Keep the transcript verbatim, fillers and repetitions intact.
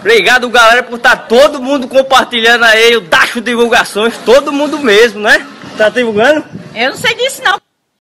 Obrigado, galera, por estar todo mundo compartilhando aí o Dacho Divulgações, todo mundo mesmo, né? Tá divulgando? Eu não sei disso, não.